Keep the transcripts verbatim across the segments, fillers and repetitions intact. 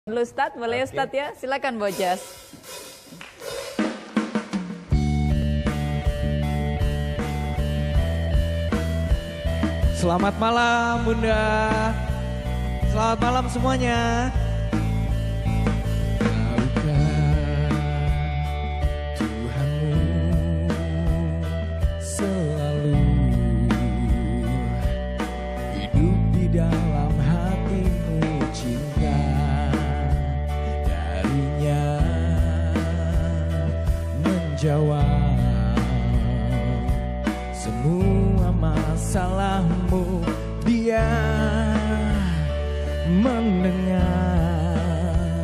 Dulu Ustadz, boleh okay. Ustadz ya? Silakan Bojas. Selamat malam Bunda. Selamat malam semuanya. Tahukah Tuhanmu selalu hidup di dalam hatimu, cinta darinya menjawab semua masalahmu. Dia mendengar,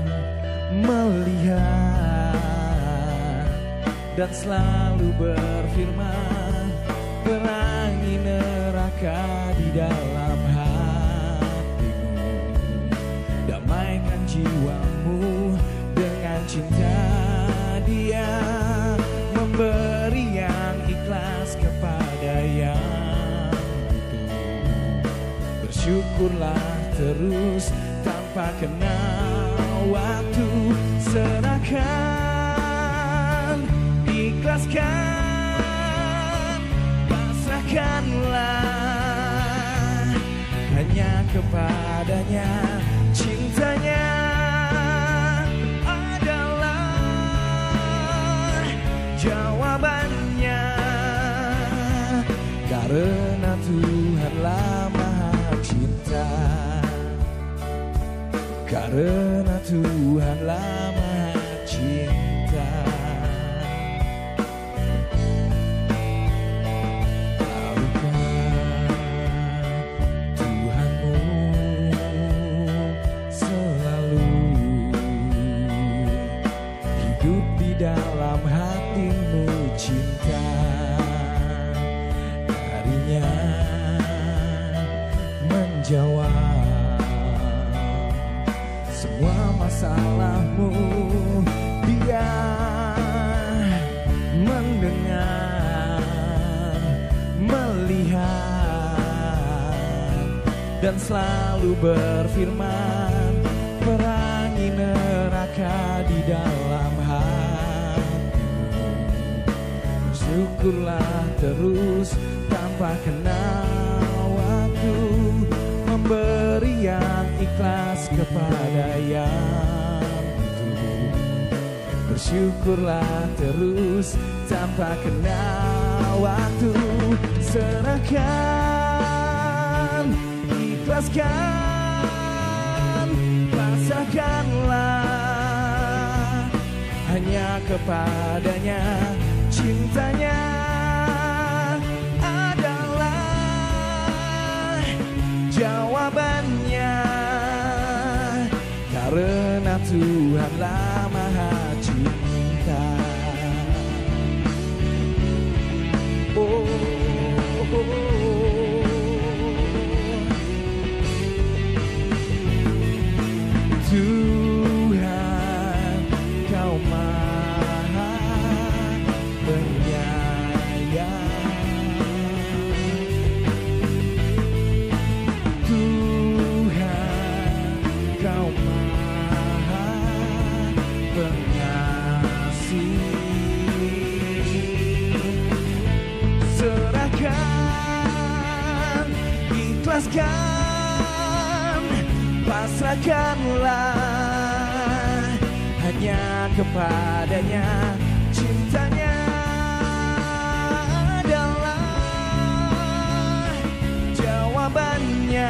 melihat, dan selalu berfirman, perangi neraka di dalam hatimu, damaikan jiwamu dengan cinta. Dia memberi yang ikhlas kepada yang syukurlah terus tanpa kenal waktu. Serahkan, ikhlaskan, pasrahkanlah hanya kepadanya. Cintanya adalah jawabannya, karena Tuhanlah cinta, karena Tuhanlah Maha Cinta. Tahukah Tuhanmu selalu hidup di dalam hatimu, cinta darinya menjawab semua masalahmu. Dia mendengar, melihat, dan selalu berfirman, perangi neraka di dalam hatimu. Bersyukurlah terus tanpa kenal waktu, memberi yang ikhlas kepada yang butuh. Bersyukurlah terus tanpa kenal waktu. Serahkan, ikhlaskan, pasrahkanlah hanya kepadanya. Cintanya jawabannya, karena Tuhanlah Maha Cinta. Oh, oh, oh. Tuhan, Kau Maha Penyayang. Kau Maha Pengasih. Serahkan, ikhlaskan, pasrahkanlah hanya kepadanya. Cintanya adalah jawabannya,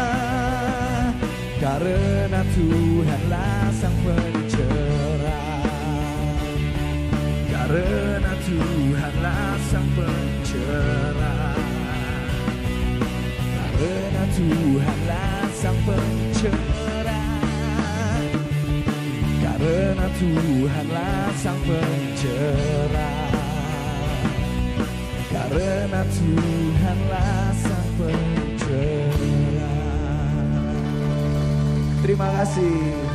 karena Tuhanlah Sang Pencerah, karena Tuhanlah Sang Pencerah, karena Tuhanlah Sang Pencerah, karena Tuhanlah Sang Pencerah, karena Tuhanlah Sang Pencerah. Terima kasih.